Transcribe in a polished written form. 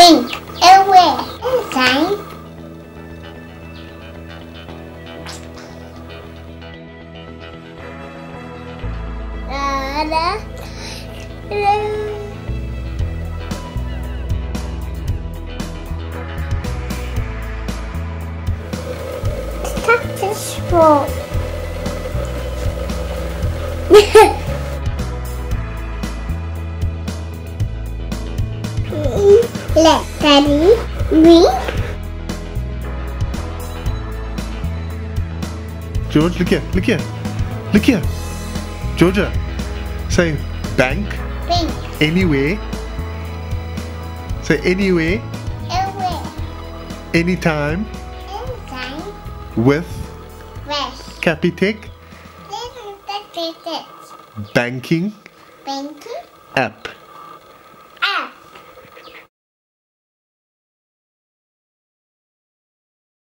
Pink. Everywhere. Inside. Stop this roll. Let Daddy read. George, look here, look here, look here. Georgia, say bank. Pink. Anyway. Say anyway. Everywhere. Anytime. Inside. With. West. Capitec. This is the Banking. banking App.